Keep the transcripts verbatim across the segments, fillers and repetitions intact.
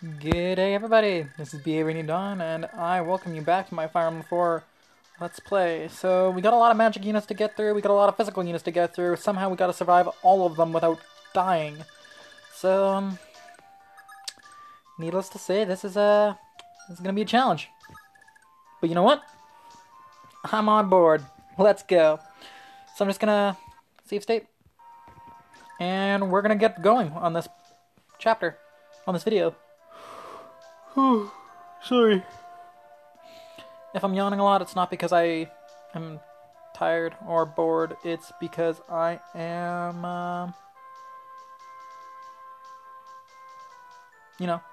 Good day, everybody. This is B A Rainy Dawn, and I welcome you back to my Fire Emblem four Let's Play. So, we got a lot of magic units to get through, we got a lot of physical units to get through, somehow we gotta survive all of them without dying. So, um, needless to say, this is a, this is gonna be a challenge. But you know what? I'm on board. Let's go. So I'm just gonna save state, and we're gonna get going on this chapter, on this video. Sorry. If I'm yawning a lot, it's not because I am tired or bored. It's because I am, uh, you know,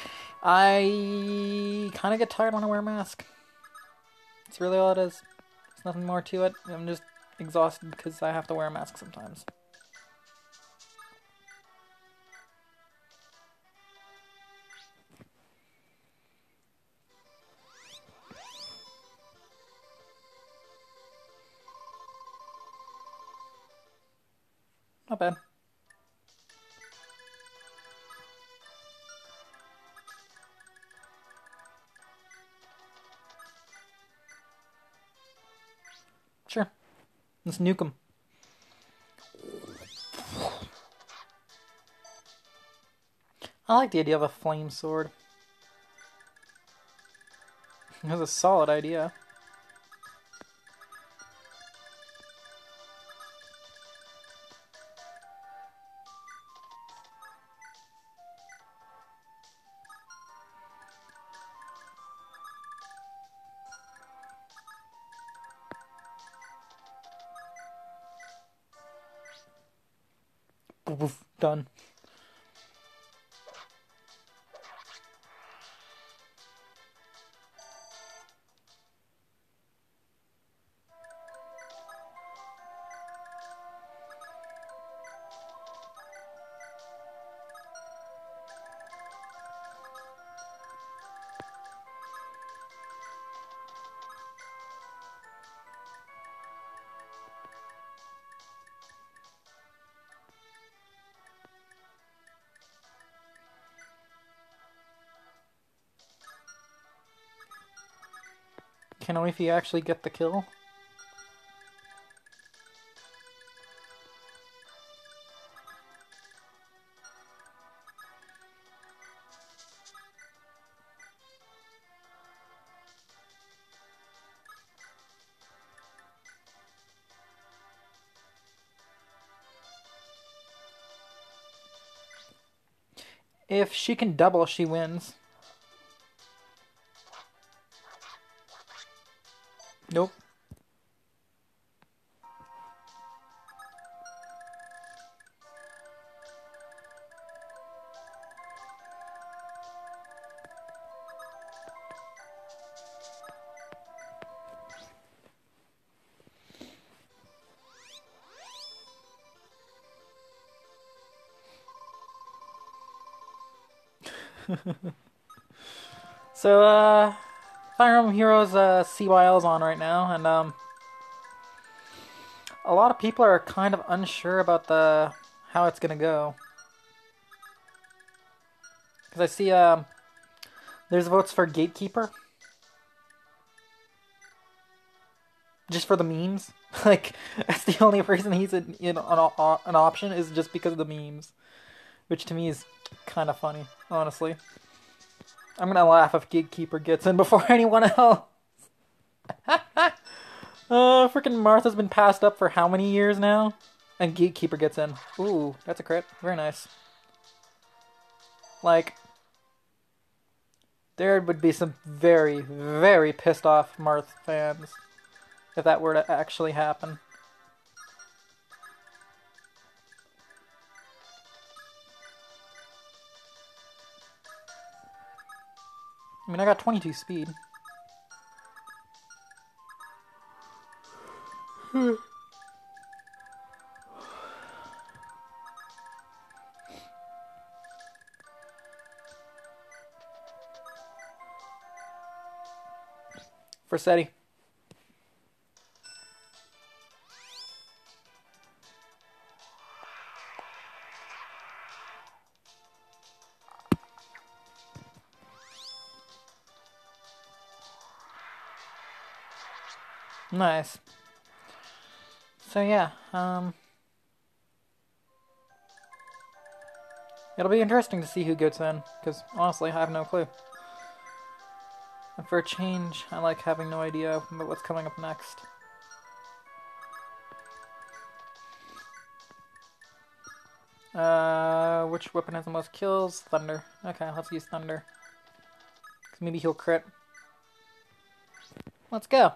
I kind of get tired when I wear a mask. That's really all it is. There's nothing more to it. I'm just exhausted because I have to wear a mask sometimes. Not bad. Sure. Let's nuke him. I like the idea of a flame sword. It was a solid idea. Done. Can only if you actually get the kill. If she can double, she wins. Nope. So, uh, Fire Emblem Heroes uh, C Y L's on right now, and um, a lot of people are kind of unsure about the how it's gonna go. Because I see um, there's votes for Gatekeeper, just for the memes. Like, that's the only reason he's in, in an, an option is just because of the memes, which to me is kind of funny, honestly. I'm gonna laugh if Gatekeeper gets in before anyone else. uh, freaking Martha's been passed up for how many years now? And Gatekeeper gets in. Ooh, that's a crit. Very nice. Like, there would be some very, very pissed off Marth fans if that were to actually happen. I mean, I got twenty-two speed. For SETI. Nice. So yeah, um... it'll be interesting to see who gets in, because honestly, I have no clue. And for a change, I like having no idea about what's coming up next. Uh, which weapon has the most kills? Thunder. Okay, let's use Thunder. Because maybe he'll crit. Let's go.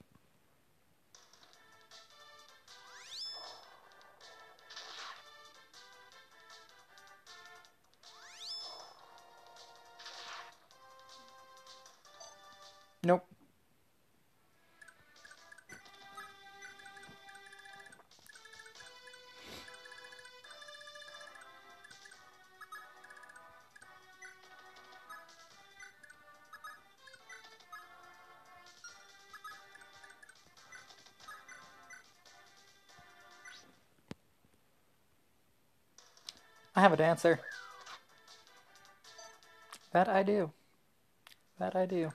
Nope. I have a dancer. That I do. That I do.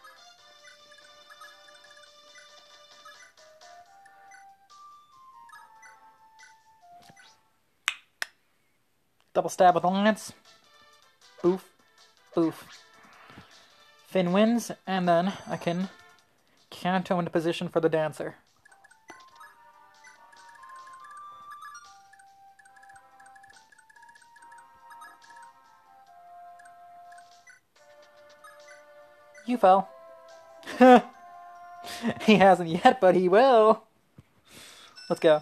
Double stab with a lance. Boof. Boof. Finn wins, and then I can canto into position for the dancer. You fell. He hasn't yet, but he will. Let's go.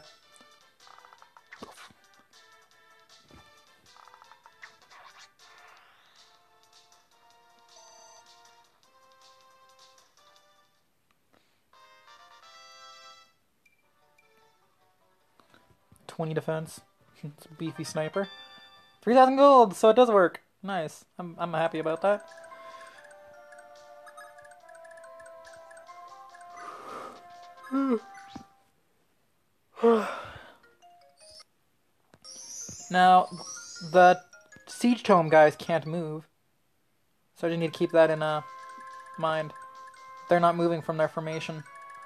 twenty defense. It's a beefy sniper. three thousand gold, so it does work. Nice. I'm, I'm happy about that. Now, the Siege Tome guys can't move. So I just need to keep that in uh, mind. They're not moving from their formation.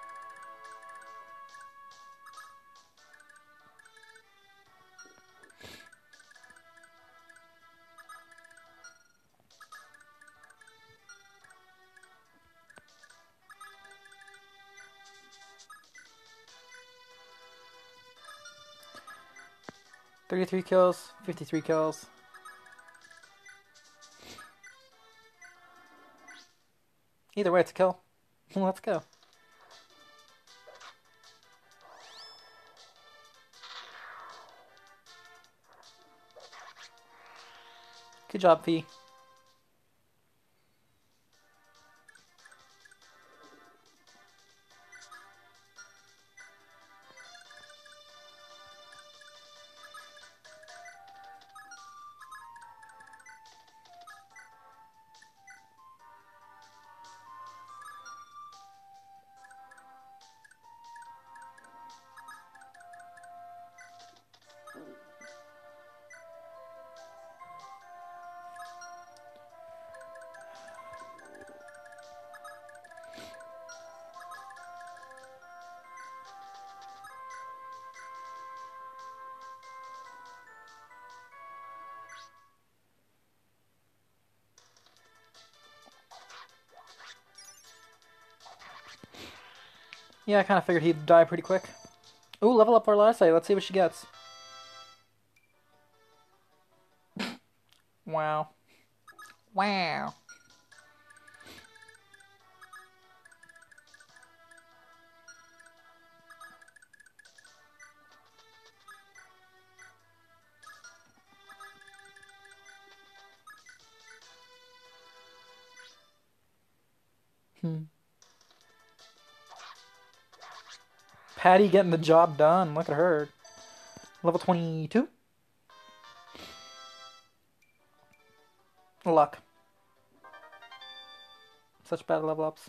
thirty-three kills, fifty-three kills. Either way, it's a kill. Let's go. Good job, Fee. Yeah, I kind of figured he'd die pretty quick. Ooh, level up our last Let's see what she gets. Wow. Wow. Hmm. Patty getting the job done. Look at her. Level twenty-two? Luck. Such bad level ups.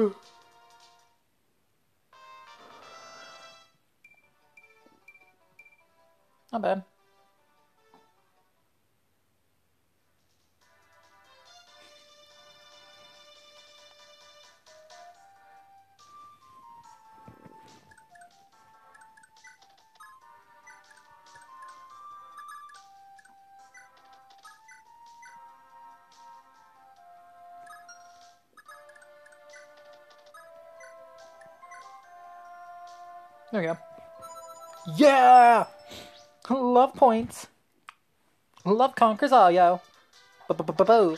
Not bad. There we go. Yeah! Love points. Love conquers all, yo. B-b-b-both.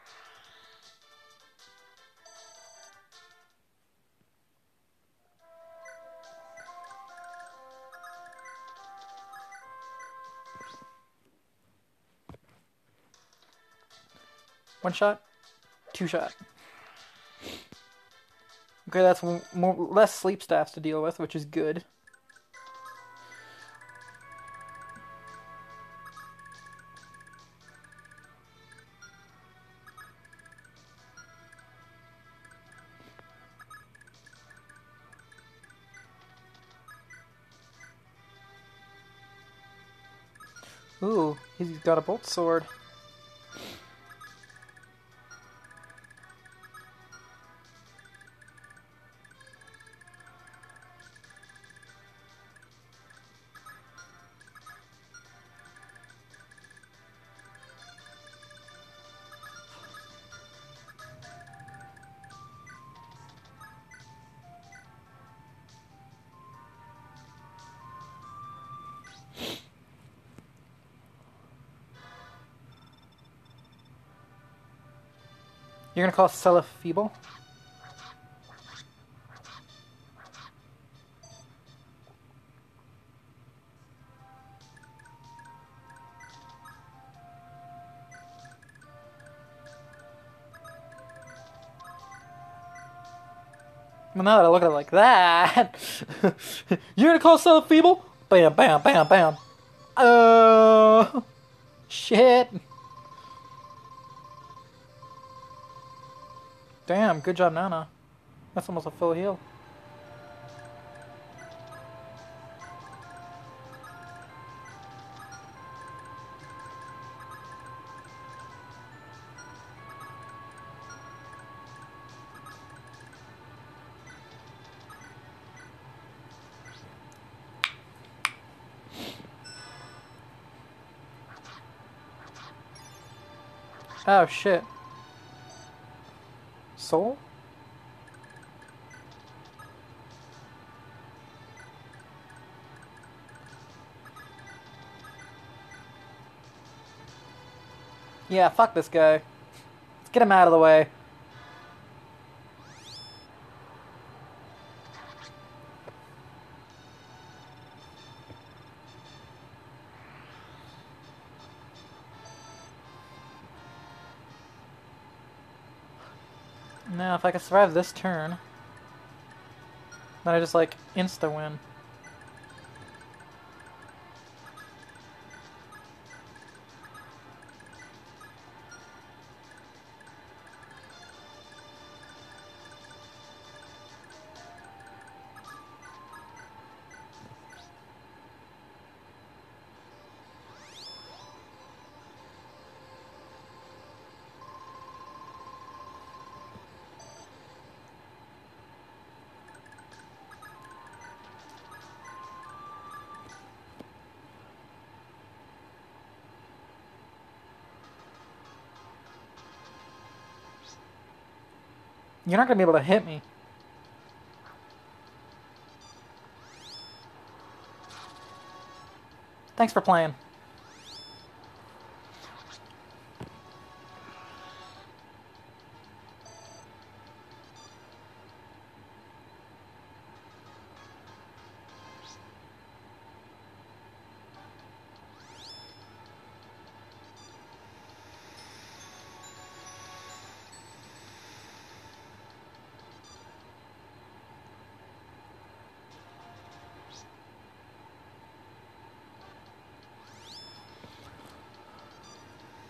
One shot, two shot. Okay, that's more, less sleep staffs to deal with, which is good. Ooh, he's got a bolt sword. You're gonna call Sella feeble? Well, now that I look at it like that, you're gonna call Sella feeble? Bam, bam, bam, bam. Oh, shit. Damn, good job, Nana. That's almost a full heal. Oh, shit. Soul? Yeah, fuck this guy. Let's get him out of the way. Now, if I can survive this turn, then I just, like, insta-win. You're not gonna be able to hit me. Thanks for playing.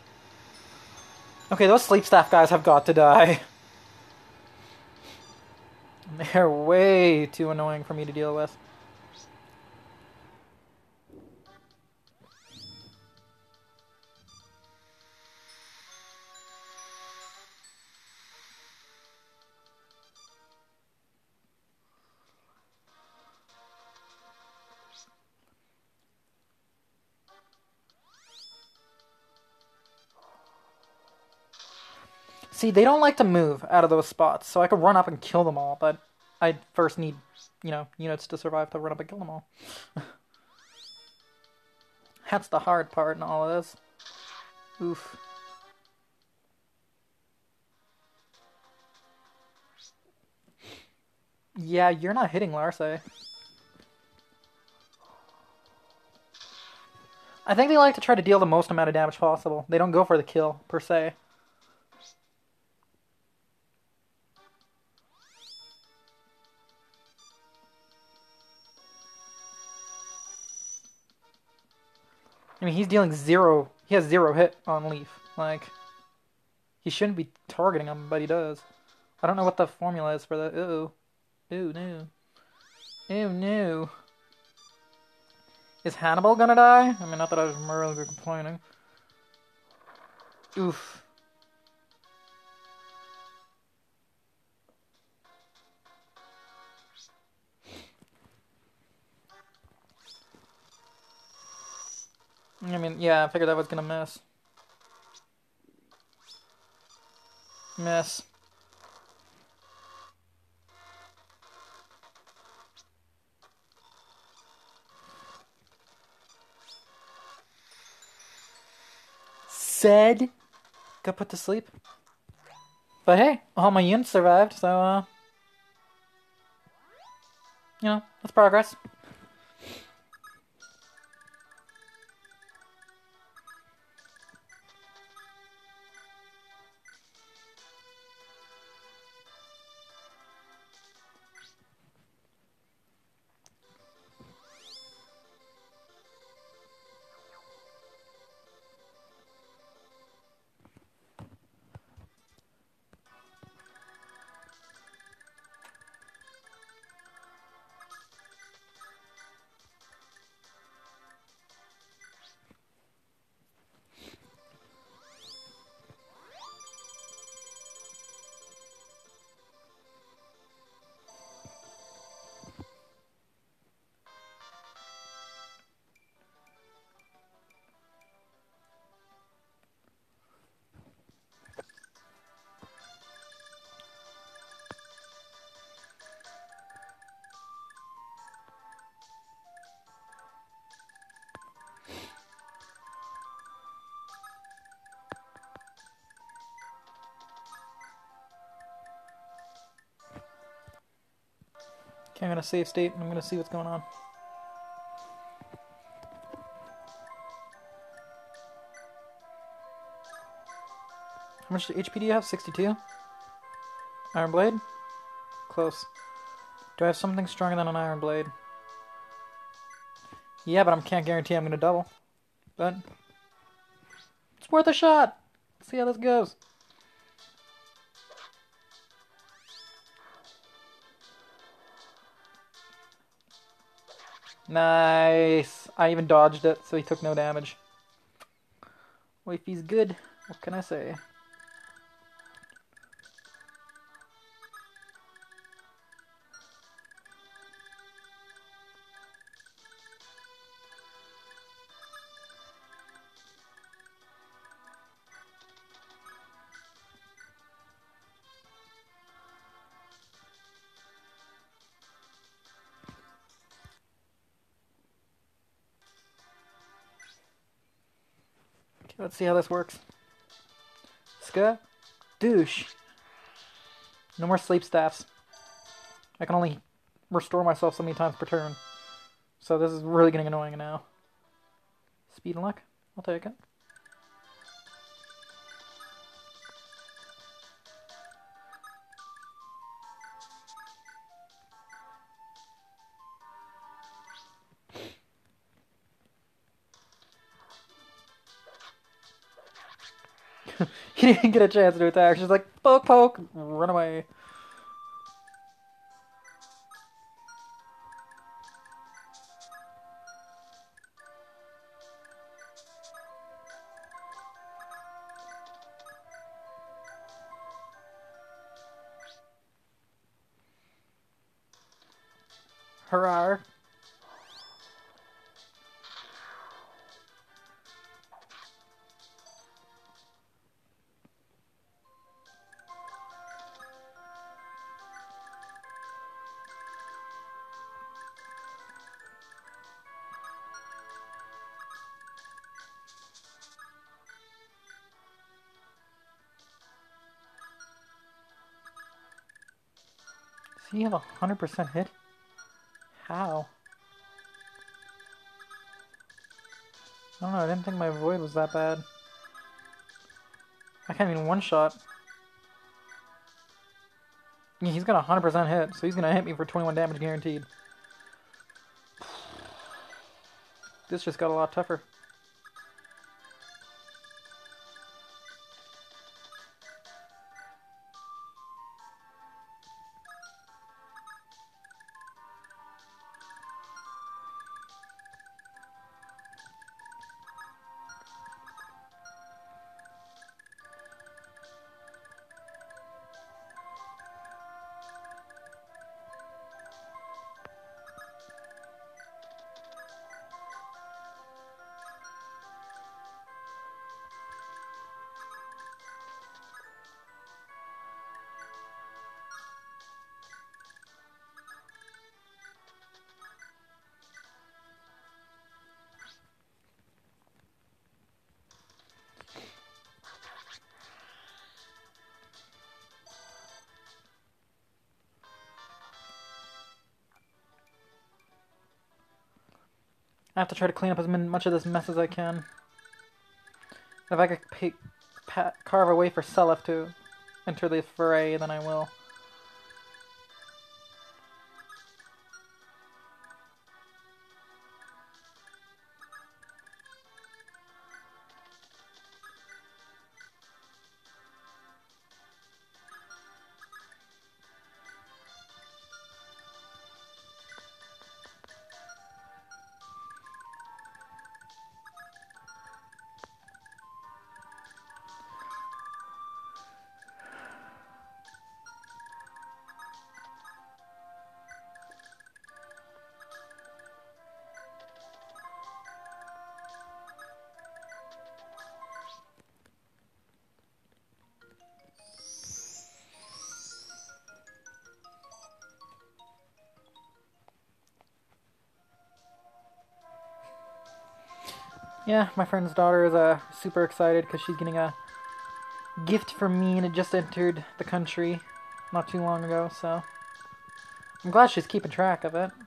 Okay, those sleep staff guys have got to die. They're way too annoying for me to deal with. See, they don't like to move out of those spots, so I could run up and kill them all, but I first need, you know, units to survive to run up and kill them all. That's the hard part in all of this. Oof. Yeah, you're not hitting Larce. I think they like to try to deal the most amount of damage possible. They don't go for the kill, per se. I mean, he's dealing zero... He has zero hit on Leaf. Like, he shouldn't be targeting him, but he does. I don't know what the formula is for that. Uh-oh. Ooh, no. Ew, no. Is Hannibal gonna die? I mean, not that I was really complaining. Oof. I mean, yeah, I figured that was gonna miss. Miss. Said. Got put to sleep. But hey, all my units survived, so, uh... you know, that's progress. Okay, I'm gonna save state and I'm gonna see what's going on. How much H P do you have? sixty-two? Iron Blade? Close. Do I have something stronger than an Iron Blade? Yeah, but I can't guarantee I'm gonna double. But it's worth a shot! Let's see how this goes. Nice! I even dodged it, so he took no damage. Wifey's good. What can I say? Okay, let's see how this works. Ska? Douche. No more sleep staffs. I can only restore myself so many times per turn. So this is really getting annoying now. Speed and luck? I'll take it. He didn't get a chance to attack. She's like, poke, poke, run away. Hurrah. Does he have a hundred percent hit? How? I don't know, I didn't think my void was that bad. I can't even one-shot. Yeah, he's got a hundred percent hit, so he's gonna hit me for twenty-one damage guaranteed. This just got a lot tougher. I have to try to clean up as much of this mess as I can. If I could pay, pa carve a way for Selef to enter the fray, then I will. Yeah, my friend's daughter is uh, super excited because she's getting a gift from me, and it just entered the country not too long ago, so I'm glad she's keeping track of it.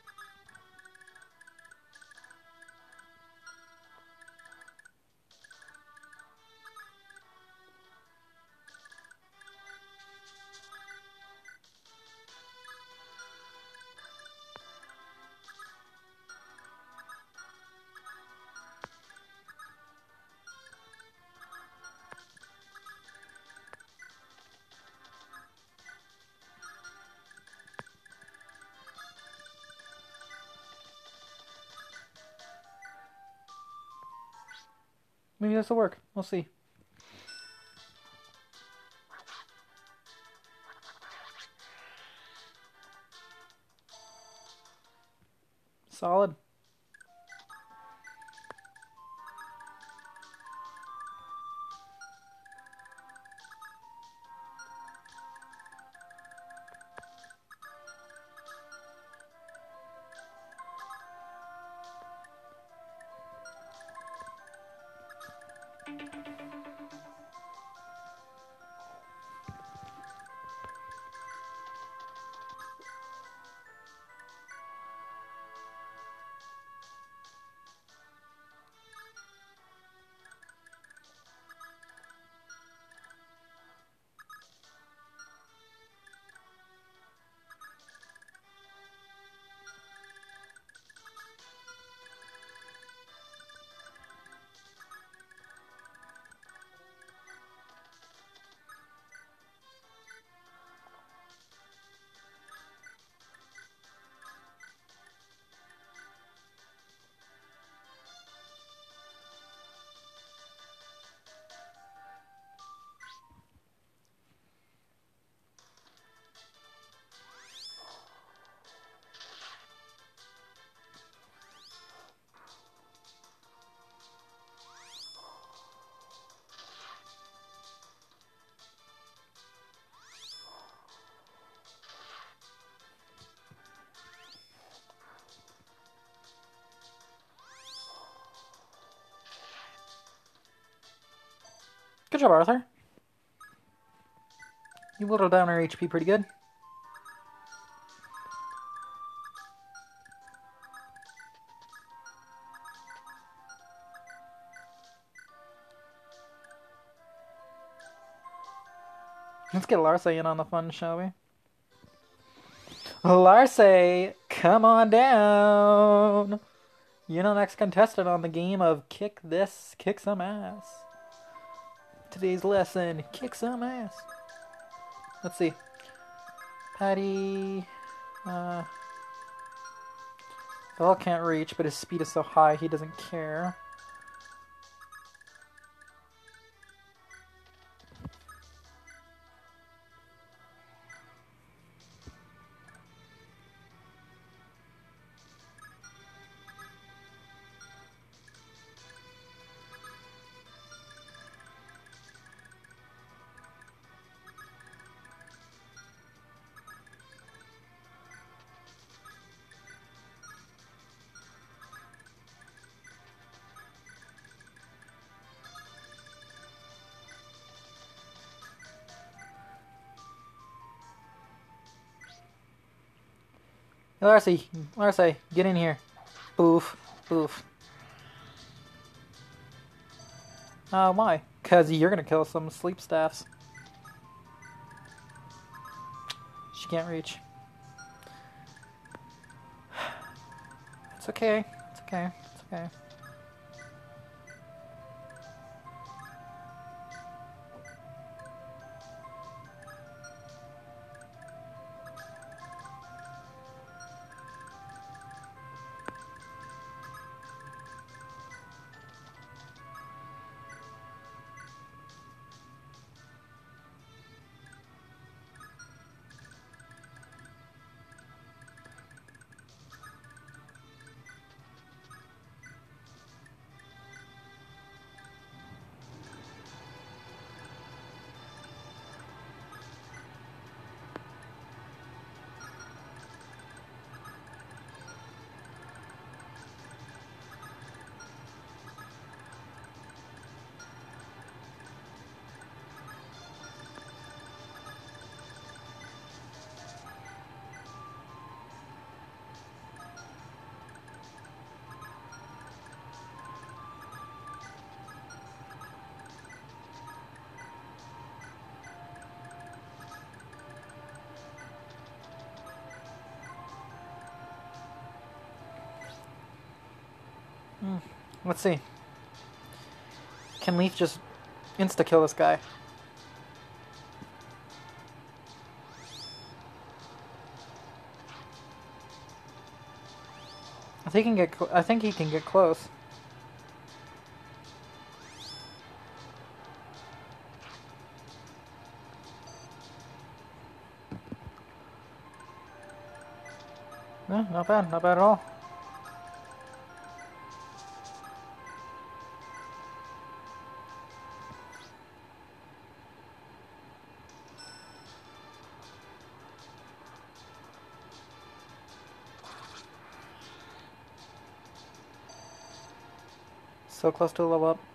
Maybe this will work. We'll see. Solid. Good job, Arthur. You whittled down her H P pretty good. Let's get Larce in on the fun, shall we? Larce, come on down. You're the next contestant on the game of Kick This, Kick Some Ass. Today's lesson, kick some ass. Let's see. Patty... Uh... Bell can't reach, but his speed is so high he doesn't care. Larcy, Larcy, get in here. Boof, boof. Uh, why? Cause you're gonna kill some sleep staffs. She can't reach. It's okay, it's okay, it's okay. Hmm. Let's see. Can Leaf just insta-kill this guy? I think he can get. I think he can get close. Yeah, not bad. Not bad at all. So close to a level up.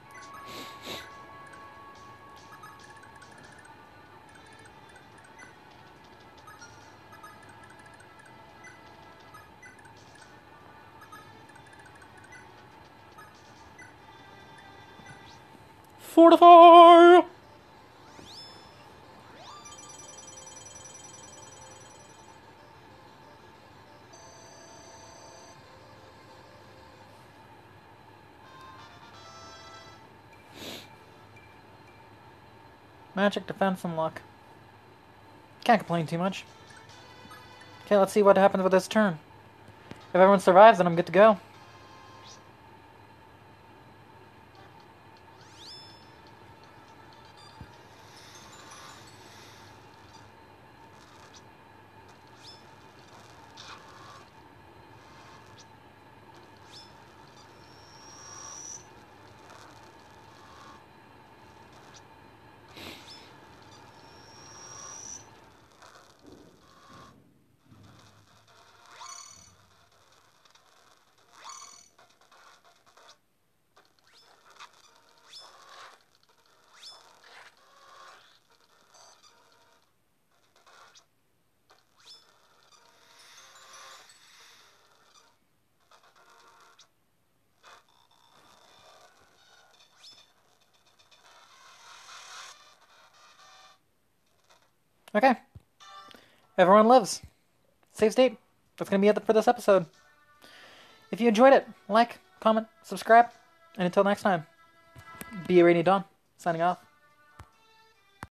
Fortify! Magic, defense, and luck. Can't complain too much. Okay, let's see what happens with this turn. If everyone survives, then I'm good to go. Okay. Everyone lives. Save state. That's going to be it for this episode. If you enjoyed it, like, comment, subscribe, and until next time, be a rainy dawn. Signing off.